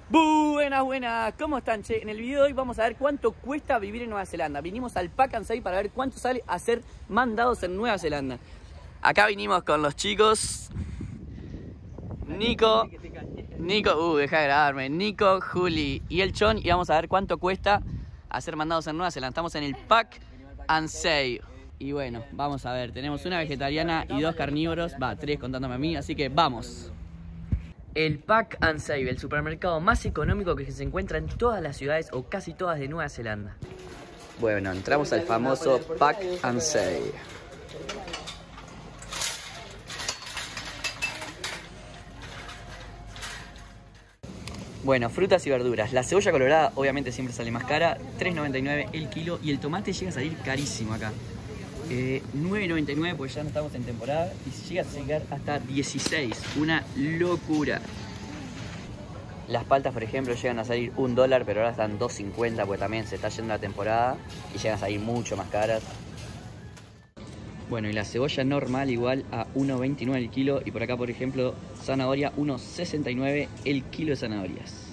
Buenas, buenas, ¿cómo están, che? En el video de hoy vamos a ver cuánto cuesta vivir en Nueva Zelanda. Vinimos al Pack and Save para ver cuánto sale a ser mandados en Nueva Zelanda. Acá vinimos con los chicos Nico, deja de grabarme, Nico, Juli y el Chon, y vamos a ver cuánto cuesta a ser mandados en Nueva Zelanda. Estamos en el Pack and Save. Y bueno, vamos a ver, tenemos una vegetariana y dos carnívoros, tres contándome a mí, así que vamos. El Pack and Save, el supermercado más económico que se encuentra en todas las ciudades o casi todas de Nueva Zelanda. Bueno, entramos al famoso Pack and Save. Bueno, frutas y verduras. La cebolla colorada obviamente siempre sale más cara, $3.99 el kilo, y el tomate llega a salir carísimo acá. $9.99 porque ya no estamos en temporada, y llega a llegar hasta 16, una locura. Las paltas, por ejemplo, llegan a salir $1, pero ahora están $2.50 porque también se está yendo la temporada y llegan a salir mucho más caras. Bueno, y la cebolla normal igual a $1.29 el kilo, y por acá, por ejemplo, zanahoria $1.69 el kilo de zanahorias.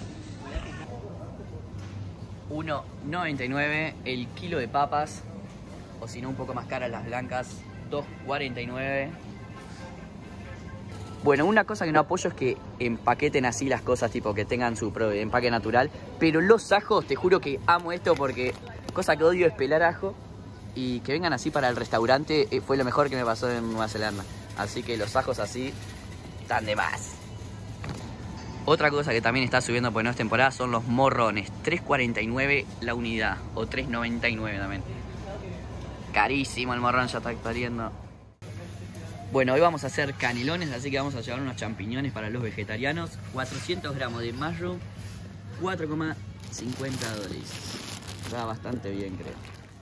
$1.99 el kilo de papas, o si no un poco más caras las blancas, $2.49. Bueno, una cosa que no apoyo es que empaqueten así las cosas, tipo que tengan su empaque natural. Pero los ajos, te juro que amo esto, porque cosa que odio es pelar ajo. Y que vengan así para el restaurante fue lo mejor que me pasó en Nueva Zelanda. Así que los ajos así están de más. Otra cosa que también está subiendo porque no es temporada son los morrones. $3.49 la unidad, o $3.99 también. Carísimo el morrón, ya está saliendo. Bueno, hoy vamos a hacer canelones, así que vamos a llevar unos champiñones para los vegetarianos. 400 gramos de mushroom, $4.50. Va bastante bien, creo.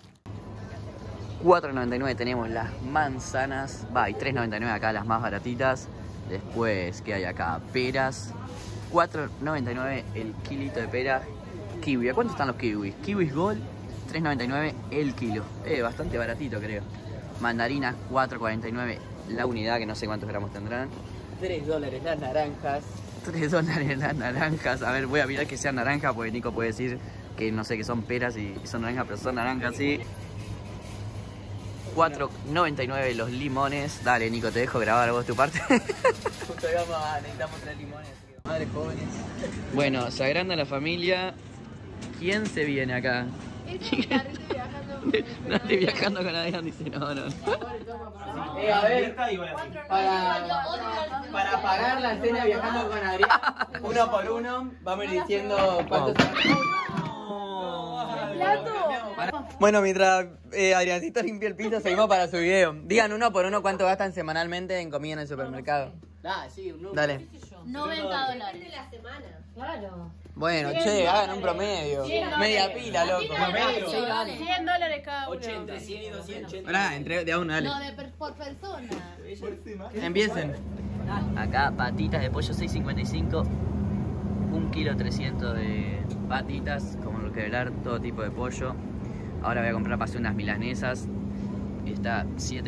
$4.99 tenemos las manzanas. Y $3.99 acá las más baratitas. Después, ¿qué hay acá? Peras. $4.99 el kilito de pera. Kiwi. ¿A cuánto están los kiwis? Kiwis Gold, $3.99 el kilo. Bastante baratito, creo. Mandarinas, $4.49 la unidad, que no sé cuántos gramos tendrán. $3 las naranjas. $3 las naranjas. A ver, voy a mirar que sean naranjas, porque Nico puede decir que no sé, que son peras y son naranjas, pero son naranjas, sí. $4.99 los limones. Dale, Nico, te dejo grabar vos tu parte. Justo necesitamos 3 limones, así que madres jóvenes. Bueno, se agranda la familia. ¿Quién se viene acá? No estoy viajando con Adrián, dice no. A ver, para pagar la cena viajando con Adrián, uno por uno, vamos a ir diciendo cuántos Bueno, mientras Adriancito limpia el piso, seguimos para su video. Digan uno por uno cuánto gastan semanalmente en comida en el supermercado. Sí, un número. Dale. $90. De la semana. Claro. Bueno, che, hagan un promedio. Media pila, loco. Promedio. $100 cada uno. 80, 100 y 280. Pará, entre de a uno, dale. No, por persona. Empiecen. Acá, patitas de pollo, $6.55. 1 kilo 300 de patitas, como lo que velar, todo tipo de pollo. Ahora voy a comprar para hacer unas milanesas. Está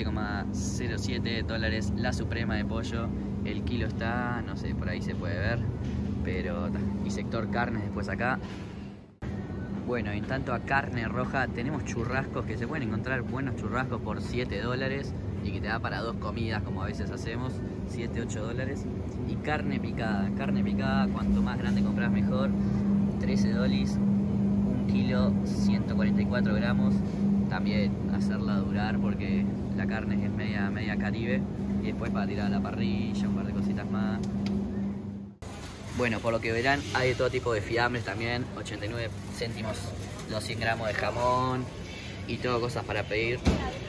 $7.07 la suprema de pollo. El kilo está, no sé, por ahí se puede ver. Pero, y sector carnes después acá. Bueno, en tanto a carne roja tenemos churrascos, que se pueden encontrar buenos churrascos por $7 y que te da para 2 comidas, como a veces hacemos, $7-8. Y carne picada, cuanto más grande compras mejor, $13, 1 kilo 144 gramos. También hacerla durar porque la carne es media caribe, y después para tirar a la parrilla, un par de cositas más. Bueno, por lo que verán, hay de todo tipo de fiambres también, 89 céntimos los 100 gramos de jamón y todo cosas para pedir.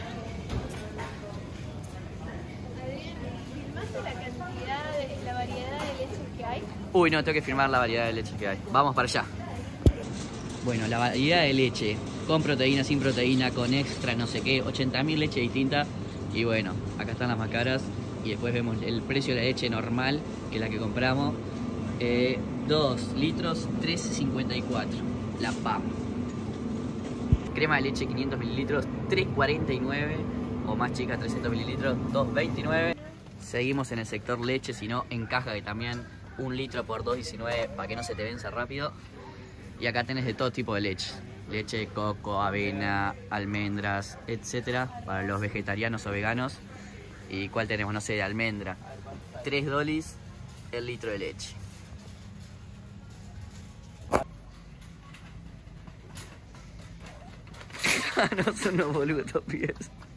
¿Firmaste la cantidad la variedad de leche que hay? Uy, no, tengo que firmar la variedad de leche que hay. Vamos para allá. Bueno, la variedad de leche, con proteína, sin proteína, con extra, no sé qué, 80.000 leches distintas. Y bueno, acá están las más caras. Y después vemos el precio de la leche normal, que es la que compramos. 2 litros, $3.54. La PAM. Crema de leche, 500 mililitros, $3.49. O más chica, 300 mililitros, $2.29. Seguimos en el sector leche, sino en caja, que también 1 litro por 2,19 para que no se te venza rápido. Y acá tenés de todo tipo de leche. Leche de coco, avena, almendras, etcétera, para los vegetarianos o veganos. ¿Y cuál tenemos? No sé, de almendra. $3 el litro de leche. No son unos boludos, pies.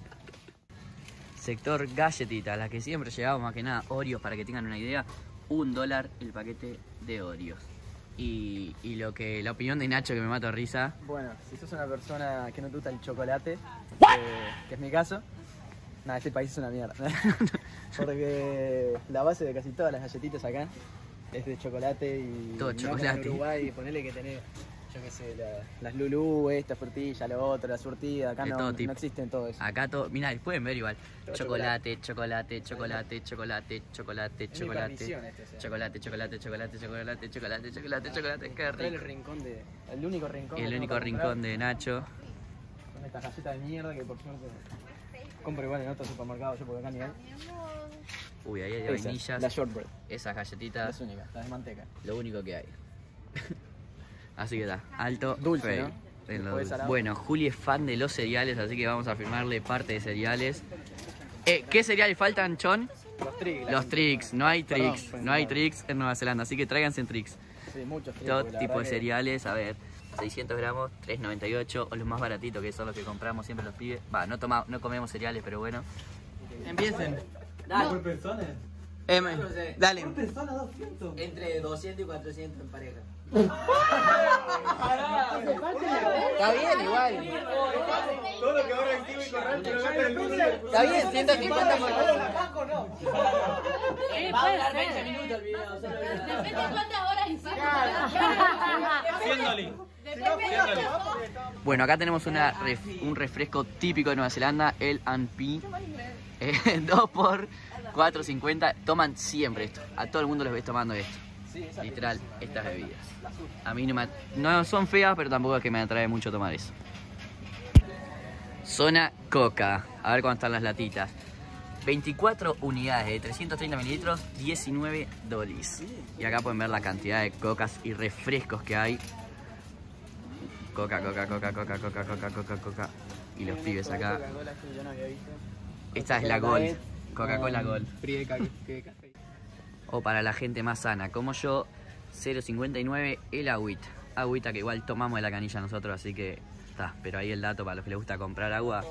Sector galletitas, las que siempre llevamos, más que nada Oreos, para que tengan una idea. $1 el paquete de Oreos. Y la opinión de Nacho, que me mato de risa. Bueno, si sos una persona que no te gusta el chocolate, que es mi caso, nada, este país es una mierda. Porque la base de casi todas las galletitas acá es de chocolate y todo no chocolate. como en Uruguay, ponele que tenés, yo qué sé, las Lulú, esta frutilla, lo otro, la surtida, acá De no, todo tipo. no existen todo eso. Acá todo, mirá, pueden ver igual. Todo Chocolate, chocolate, chocolate, chocolate, chocolate, Es mi chocolate. perdición este, o sea. Chocolate, chocolate, chocolate, chocolate, chocolate, chocolate, chocolate, qué Trae el rico. rincón el único rincón. Y el que único tengo para rincón comprar de Nacho. Con estas galletas de mierda que por suerte compro igual en otros supermercados, yo porque acá ni hay. Uy, ahí hay Esas, vainillas. las shortbread, Esas galletitas, las únicas, las de manteca. lo único que hay. Así que está, alto, Dulce, fail. ¿no? En lo Después dulce. salado. Bueno, Juli es fan de los cereales, así que vamos a firmarle parte de cereales. ¿Qué cereales faltan, Chon? Los Trix. Los Trix, no hay Perdón, Trix, pues, no hay claro. Trix en Nueva Zelanda, así que tráiganse en Trix. Sí, muchos Trix. Todo porque la tipo de verdad que- cereales, a ver, 600 gramos, $3.98, o los más baratitos que son los que compramos siempre los pibes. Va, no comemos cereales, pero bueno. Empiecen. Dale. Dale. Entre 200 y 400 en pareja. Está bien, igual. Está bien, 150 por Va a durar 20 minutos el video. Solo Depende de cuántas horas hiciste. Bueno, acá tenemos un refresco típico de Nueva Zelanda, el Anpi. 2 por $4.50. Toman siempre esto. A todo el mundo les ves tomando esto. Sí, esa Literal, riquísima. estas bebidas. A mí no son feas, pero tampoco es que me atrae mucho tomar eso. Zona Coca. A ver cuánto están las latitas. 24 unidades de 330 mililitros, $19. Y acá pueden ver la cantidad de cocas y refrescos que hay. Coca. Y los pibes acá. Coca-Cola que yo no había visto. Esta es la Gold. Coca-Cola Gold. Free de café. O para la gente más sana, como yo, 0.59 el agüita. Agüita que igual tomamos de la canilla nosotros, así que está. Pero ahí el dato para los que les gusta comprar agua.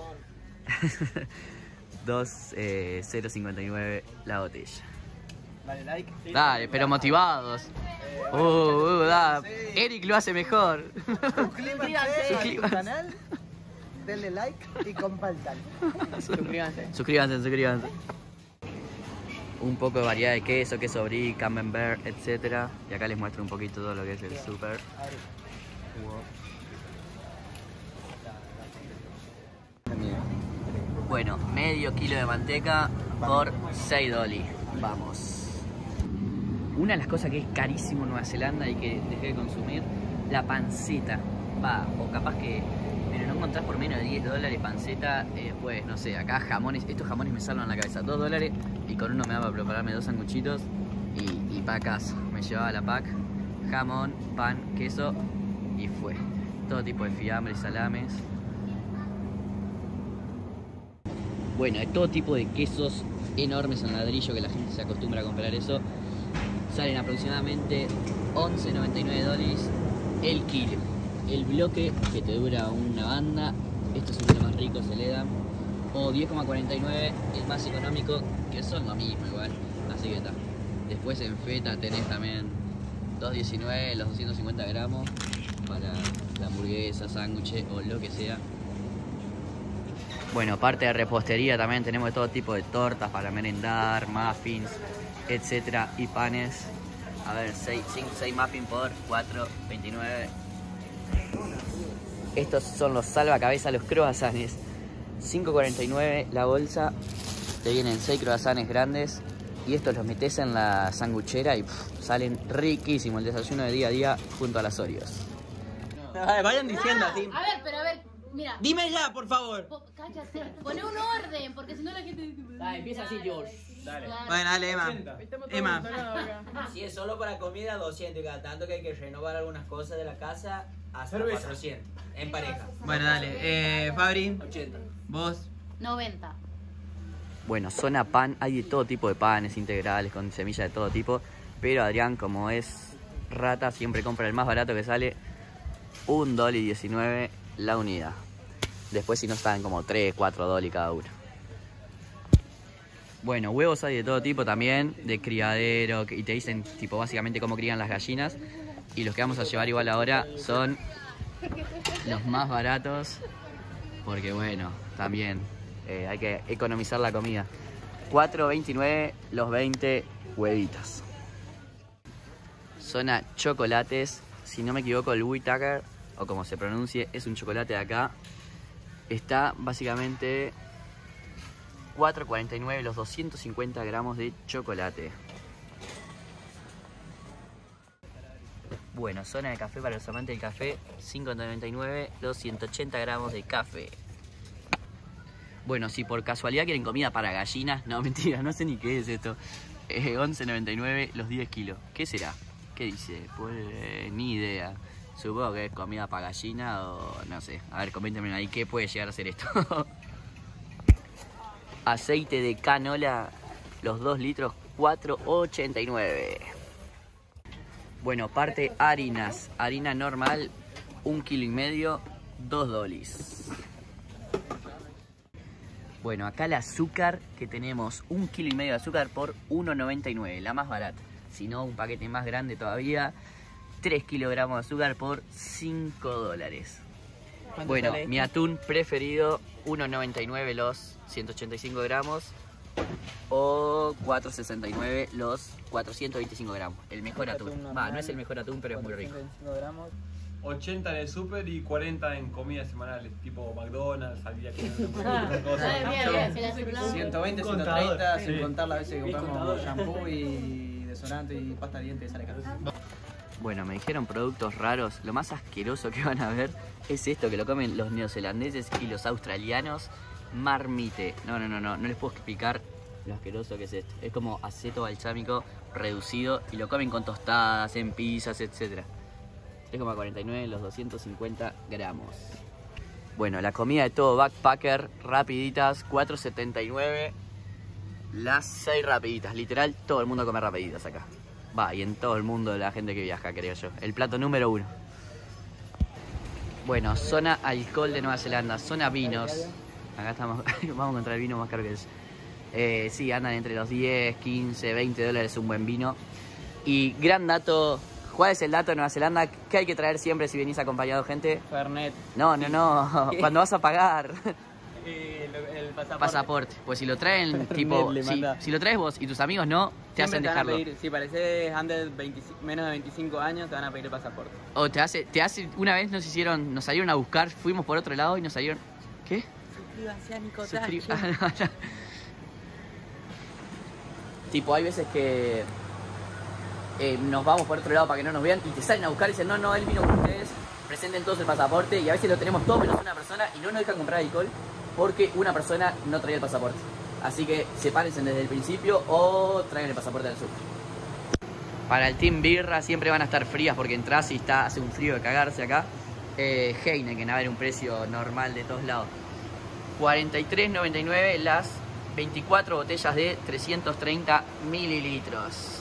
0.59 la botella. Dale like. Dale, pero motivados. Da. Eric lo hace mejor. Suscríbanse a Suscríbanse. tu canal. Denle like y compartan. Suscríbanse. Un poco de variedad de queso brie, camembert, etc. Y acá les muestro un poquito todo lo que es el super. Bueno, medio kilo de manteca por $6. Vamos. Una de las cosas que es carísimo en Nueva Zelanda y que dejé de consumir, la panceta. Va, o capaz que no encontrás por menos de $10 panceta. Pues no sé, acá jamones, estos jamones me salvan la cabeza. $2 y con uno me daba para prepararme 2 sanguchitos y pa' casa. Me llevaba la pack, jamón, pan, queso y fue. Todo tipo de fiambres, salames. Bueno, hay todo tipo de quesos enormes en ladrillo que la gente se acostumbra a comprar eso. Salen aproximadamente $11.99 el kilo. El bloque que te dura una banda, estos son los más ricos, se le dan. O 10,49 el más económico, que son lo mismo igual. Así que está. Después en feta tenés también 2.19 los 250 gramos para la hamburguesa, sándwich o lo que sea. Bueno, parte de repostería también tenemos de todo tipo de tortas para merendar, muffins, etcétera, y panes. A ver, 6 muffins por $4.29. Estos son los salvacabezas, los croissants. $5.49 la bolsa. Te vienen 6 croissants grandes. Y estos los metes en la sanguchera y salen riquísimos. El desayuno de día a día junto a las Oreos. Vayan diciendo así. A ver, mira. Dime ya, por favor. Cállate, poné un orden, porque si no la gente dice. Empieza así, George. Dale. Bueno, dale, Emma. Emma. Si es solo para comida, 200. Y cada tanto que hay que renovar algunas cosas de la casa, hasta Cerveza. 400. En pareja. Bueno, dale. Fabri, 80. vos. 90. Bueno, zona pan, hay de todo tipo de panes integrales, con semillas de todo tipo. Pero Adrián, como es rata, siempre compra el más barato que sale, $1.19 la unidad. Después si no están como 3, 4 dólares cada uno. Bueno, huevos hay de todo tipo también, de criadero, y te dicen tipo básicamente cómo crían las gallinas. Y los que vamos a llevar igual ahora son los más baratos, porque bueno, también hay que economizar la comida. $4.29 los 20 huevitos. Zona chocolates, si no me equivoco el Whittaker, o como se pronuncie, es un chocolate de acá. Está básicamente $4.49 los 250 gramos de chocolate. Bueno, zona de café para los amantes del café, $5.99 los 180 gramos de café. Bueno, si por casualidad quieren comida para gallinas, no, mentira, no sé ni qué es esto. $11.99 los 10 kilos. ¿Qué será? ¿Qué dice? Pues ni idea. Supongo que es comida para gallina o no sé. A ver, coméntenme ahí qué puede llegar a ser esto. Aceite de canola, los 2 litros, $4.89. Bueno, parte harinas. Harina normal, 1,5 kilos, $2. Bueno, acá el azúcar que tenemos, 1,5 kilos de azúcar por $1.99, la más barata. Si no, un paquete más grande todavía, 3 kilogramos de azúcar por $5. Bueno, sale? mi atún preferido, $1.99 los 185 gramos o $4.69 los 425 gramos. El mejor atún. Va, no es el mejor atún, pero es muy rico. 25 gramos. 80 en el súper y 40 en comidas semanales, tipo McDonald's, al día que no Bien, bien, se la 120, Un contador, 130, sí. sin contar las veces que Bien compramos contador. shampoo y desodorante y pasta de dientes, sale caro. Bueno, me dijeron productos raros. Lo más asqueroso que van a ver es esto que lo comen los neozelandeses y los australianos. Marmite. No les puedo explicar lo asqueroso que es esto. Es como aceto balsámico reducido y lo comen con tostadas, en pizzas, etc. 3,49 los 250 gramos. Bueno, la comida de todo backpacker, rapiditas, $4.79 las 6 rapiditas. Literal, todo el mundo come rapiditas acá. Va, y en todo el mundo la gente que viaja, creo yo. El plato número 1. Bueno, zona alcohol de Nueva Zelanda, zona vinos. Acá estamos, vamos a encontrar el vino más caro que es. Sí, andan entre los 10, 15, $20 un buen vino. Y gran dato, ¿cuál es el dato de Nueva Zelanda? ¿Qué hay que traer siempre si venís acompañado, gente? Fernet. No, cuando vas a pagar. El pasaporte. Pasaporte. Pues si lo traen, tipo, le manda. si lo traes vos y tus amigos no, te hacen Siempre van a dejarlo. pedir, si pareces menos de 25 años, te van a pedir el pasaporte. O te hace, una vez nos salieron a buscar, fuimos por otro lado y nos salieron. ¿Qué? Suscríbanse a Nico Tipo, hay veces que nos vamos por otro lado para que no nos vean y te salen a buscar y dicen, no, él vino con ustedes, presenten todos el pasaporte y a veces lo tenemos todo menos una persona y no nos dejan comprar alcohol porque una persona no traía el pasaporte. Así que sepárense desde el principio o traigan el pasaporte del sur. Para el Team Birra siempre van a estar frías porque entras y hace un frío de cagarse acá. Heineken, a ver, un precio normal de todos lados. $43.99 las 24 botellas de 330 mililitros.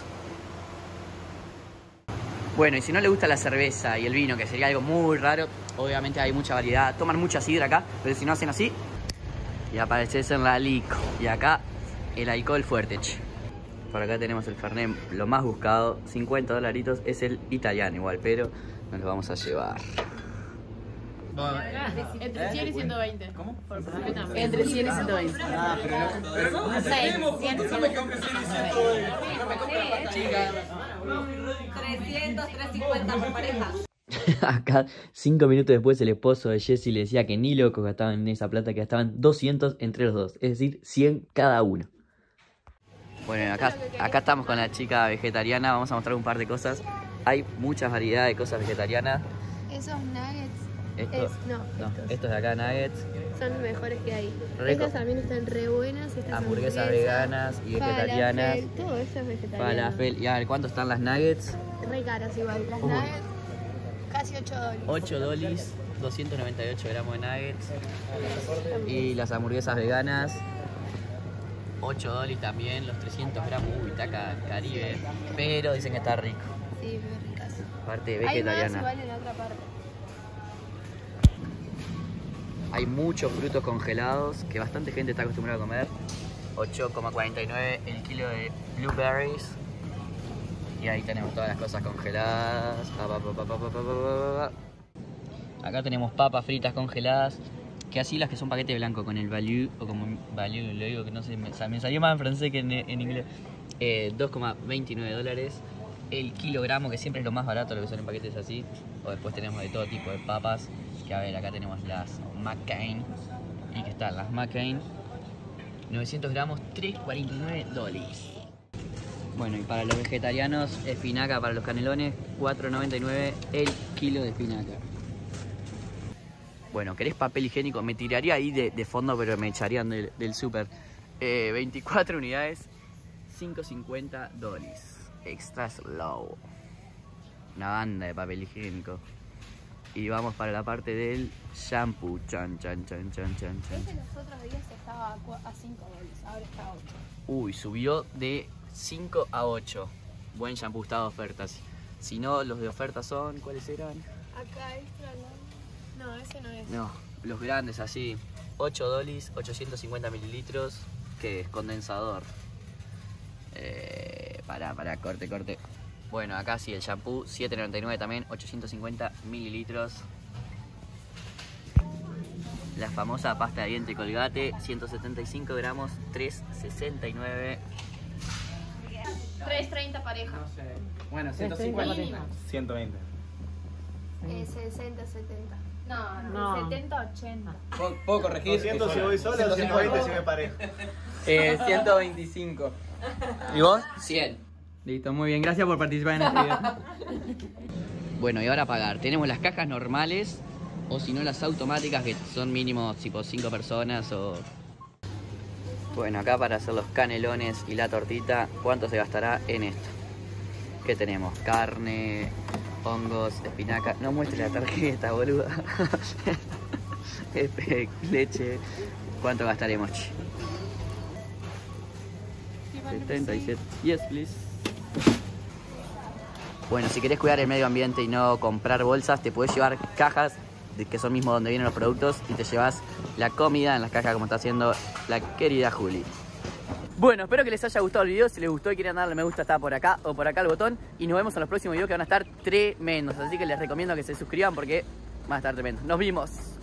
Bueno, y si no le gusta la cerveza y el vino, que sería algo muy raro, obviamente hay mucha variedad. Toman mucha sidra acá, pero si no hacen así, y apareces en la lico. Y acá el alcohol fuerte, che. Por acá tenemos el Fernet, lo más buscado, $50, es el italiano igual, pero nos lo vamos a llevar. Entre 100 y 120. ¿Cómo? Entre 100 y 120. Ah, pero no. No sé, 100, 300, 350 por pareja. Acá, 5 minutos después, el esposo de Jessie le decía que ni loco gastaban en esa plata, que gastaban 200 entre los dos, es decir, 100 cada uno. Bueno, acá estamos con la chica vegetariana, vamos a mostrar un par de cosas. Hay muchas variedades de cosas vegetarianas. Esos nuggets Esto, No, estos de acá, nuggets, son los mejores que hay. Rico. Estas también están re buenas. Estas hamburguesas veganas y vegetarianas, falafel, todo eso es vegetariano. falafel. Y a ver, ¿cuánto están las nuggets? Re caras igual. Las nuggets, casi $8. 8 dolis, 298 gramos de nuggets. Y las hamburguesas veganas, 8 dolis también, los 300 gramos. Uy, está Caribe, pero dicen que está rico. Sí, muy ricas. Parte Hay más vegetariana. igual en otra parte. Hay muchos frutos congelados que bastante gente está acostumbrada a comer. 8,49 el kilo de blueberries. Y ahí tenemos todas las cosas congeladas. Acá tenemos papas fritas congeladas. Que así las que son paquete blanco con el value, o como value, lo digo que no sé, me salió más en francés que en inglés. 2,29 dólares el kilogramo, que siempre es lo más barato lo que son en paquetes así. O después tenemos de todo tipo de papas. Que a ver, acá tenemos las McCain. Y que están las McCain. 900 gramos, 3,49 dólares. Bueno, y para los vegetarianos, espinaca para los canelones, 4,99 el kilo de espinaca. Bueno, ¿querés papel higiénico? Me tiraría ahí de fondo, pero me echarían del súper. 24 unidades, 5,50 dólares. Extra slow. Una banda de papel higiénico. Y vamos para la parte del shampoo. Chan, chan, chan, chan, chan, chan. Este los otros días estaba a $5, ahora está a 8. Uy, subió de 5 a 8. Buen shampoo, está de ofertas. Si no, los de ofertas son, ¿cuáles eran? Acá extra no, ese no es. No, los grandes así. 8 dólares, 850 mililitros. ¿Qué es? Condensador. Para, corte. Bueno, acá sí, el shampoo, 7,99 también, 850 mililitros. La famosa pasta de diente Colgate, 175 gramos, 3,69. 3.30 pareja. Bueno, 150. Mínimo. 120. 60, 70. No. 70, 80. ¿Puedo corregir? 200 si voy solo, 120 si me parejo. 125. ¿Y vos? 100. Listo, muy bien. Gracias por participar en este video. Bueno, y ahora pagar. Tenemos las cajas normales, o si no las automáticas, que son mínimo tipo 5 personas o... Bueno, acá para hacer los canelones y la tortita, ¿cuánto se gastará en esto? ¿Qué tenemos? Carne, hongos, espinaca... No muestre la tarjeta, boluda. Leche... ¿Cuánto gastaremos, che? 77. Yes, please. Bueno, si querés cuidar el medio ambiente y no comprar bolsas, te podés llevar cajas que son mismo donde vienen los productos y te llevas la comida en las cajas como está haciendo la querida Juli. Bueno, espero que les haya gustado el video. Si les gustó y quieren darle me gusta, está por acá o por acá el botón. Y nos vemos en los próximos videos que van a estar tremendos. Así que les recomiendo que se suscriban porque van a estar tremendos. Nos vimos.